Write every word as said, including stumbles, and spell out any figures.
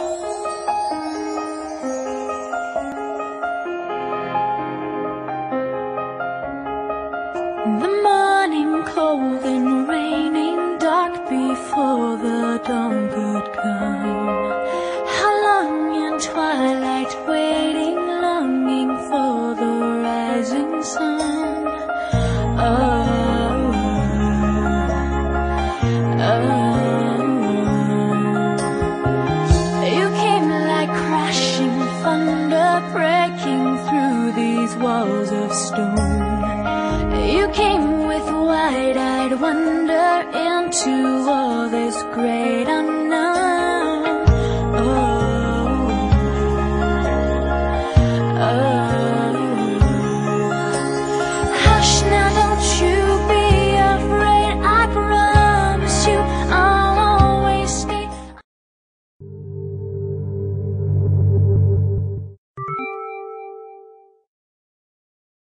The morning cold and raining, dark before the dawn could come. How long in twilight waiting, longing for the rising sun. Oh, oh, you came like crashing thunder, breaking through these walls of stone. You came with wide-eyed wonder into all this great unknown.